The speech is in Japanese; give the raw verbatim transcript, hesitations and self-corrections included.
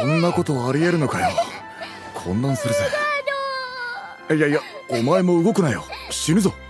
んなことありえるのかよ。混乱するぜ。いやいや、お前も動くなよ、死ぬぞ。